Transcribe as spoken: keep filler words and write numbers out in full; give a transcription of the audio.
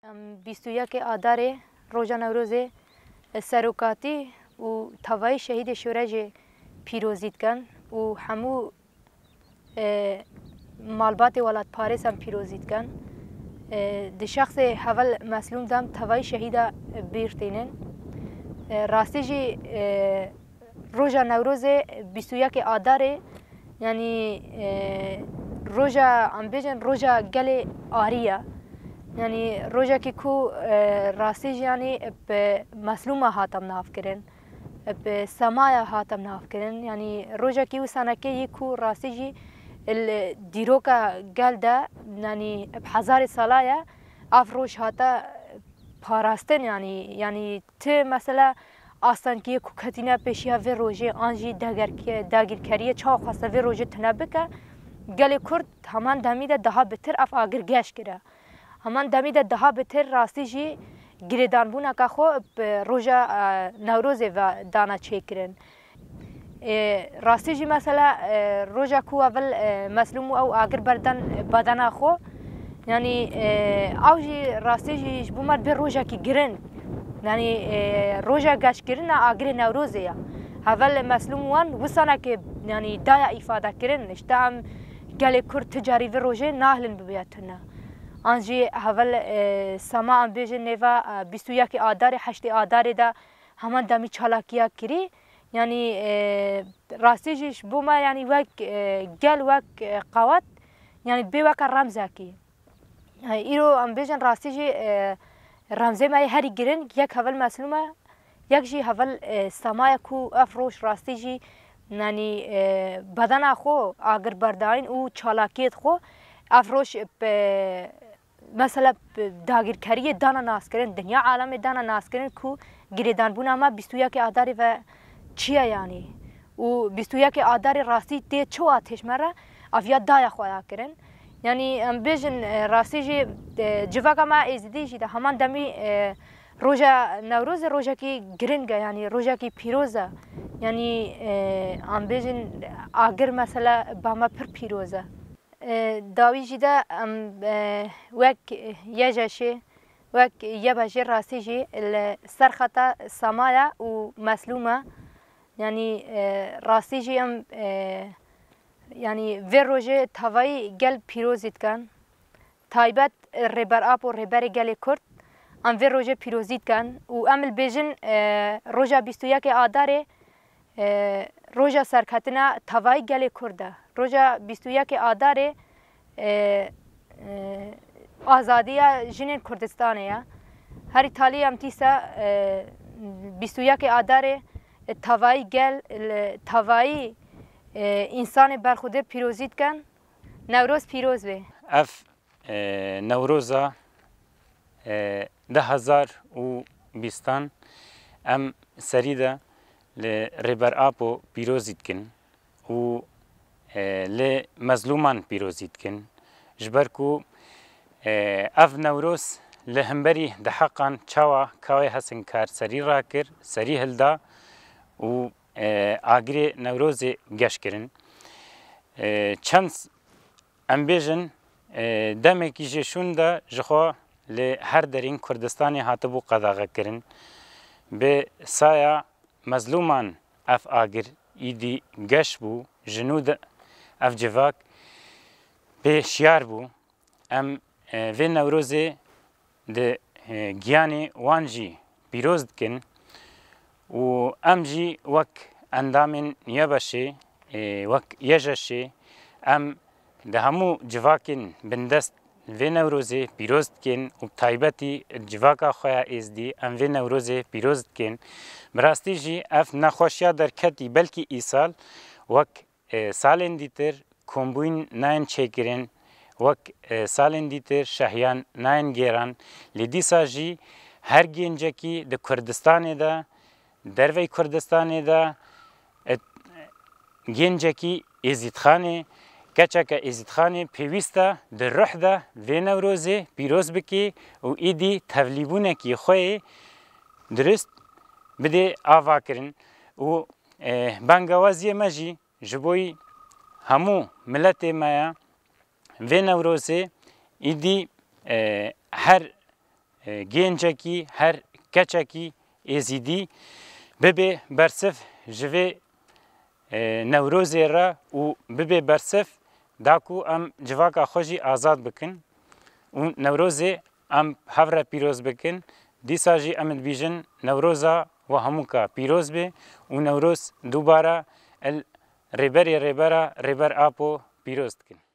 بیست و یک آذر روز نوروز سروکاتی و توای شهید شورش پیروزیت کن و همو مالبات ولایت پاریس هم پیروزیت کن. د شخص حول مسلوم دم توای شهید بیرتینن راستی جی روز نوروز بیست و یک آذر یعنی روز ام بیشن روز گل آریه یعنی روزا که کو راستی یعنی به مسلوم هاتم ناف کردن به سمایا هاتم ناف کردن یعنی روزا که او سنه که یکو راستی جی دیروکا گل ده یعنی هزار ساله افروش هاتا پاراستن یعنی یعنی ت مثلا آستان که کو کتینه پیشیا و روزه آنجی داگر داگر کریه چا خواسته و روزه تنبکه گل کرد همان دمیده ده بهتر اف آگر گش کرده همان دمیده ده بهتر راستی جی گریدان بونا که خو روزا نوروز و دانا چیکرن راستی جی مثلا روزا کو اول مسلوم او آگر بردن بدن خو یعنی او جی راستی جی بومد به روزا کی گرن یعنی روزا گش گرن آگر نوروزه یا اول مسلوم وان وسانه که یعنی دایا ifade کرن اشتام گله کرد تجاری و روزه نهلن ببیاتنا آنجی اول سما ام بیشن نوا بیست و یک آذر هشت آذر دا همان دمی چالاکیا کری یعنی راستیش بوما یعنی وک گل وک قوت یعنی بی وک رمزه کی ایرو ام بیشن راستیش رمزه مای هری گرن یک اول مسلومه یک جی اول سما کو افروش راستیجی یعنی بدن خو اگر برداین او چالاکیت خو افروش به مثلا داگر کاری دانا ناس کردن دنیا عالم دانا ناس کردن کو گریدان بونا ما بیست و یک آذر و چیه یعنی و بیست و یک آذر راستی تی چو آتش مره افیا دایا خوایا کردن یعنی بیشن راستی جی جواکا ما ازدی جی ده همان دمی روزا نوروز روزا کی گرنگه یعنی روزا کی پیروزه یعنی ام بیشن آگر مثلا با ما پر پیروزه داوی جدا ام وک یجاشه وک یباجی راستی جی سرخطا سمایا و مسلومه یعنی راستی جی ام یعنی وی روزه توای گل پیروزیت کن تایبت ربر آب و ربر گل کرد ام وی روزه پیروزیت کن و امل بیجن روزه بیست و یک آذر روزا سرکتنا توای گل کرده روزا بیست و یک آذر آزادی جنین کردستانه یا هر ایتالی هم تیسا بیست و یک آذر توای گل توای انسان برخوده پیروزیت کن نوروز پیروز به اف نوروزا ده هزار و بیستان ام سریده لربر آبو پیروزیت کن و لمظلومان پیروزیت کن جبرکو اف نوروز لهمبری ده حقا چاوا کاوی حسن کار سری را کر سری هلدا و آگری نوروز گش کرن چند ام بیجن دمکی جشون دا جخوا لهر درین کردستانی هاتبو قداغه کرن به سایا مظلومان اف آگر ایدی گش بو جنود اف جواک به شیار بو ام و نوروزه ده گیانی وانجی پیروزد کن و ام جی وک اندامن یبشه وک یجشه ام ده همو جواکن بندست و نوروزه پیروزد کن و تایبتی جواکا خواه ازدی ام و نوروزه پیروزد کن براستی جی اف نخوشیا در کتی بلکی ایسال وک سالن دیتر کمبوین ناین چیکرین وک سالن دیتر شهیان ناین گیران لیدیسا جی هر گینجکی ده کردستان ده دروی کردستان ده گینجکی ازیدخانه کچک ازیدخانه پیوسته در روح ده و نوروزه پیروز بکی و ایدی تولیبونه کی خوی درست بده آوا کرن و بانگوازی مجی جبوی همو ملت مایا و نوروزه ایدی هر گێنجێکی هەر کەچێکی ئێزیدی ببێ بەرسف ji vê Newrozê re û bibê bersif daku em civaka xwe jî azad bikin û Newrozê em hev re pîroz bikin dîsa jî em dibîjin Newroza we hemû ka pîroz bê û Newroz dubare el rêberê rêbera rêber apo pîroz dikin.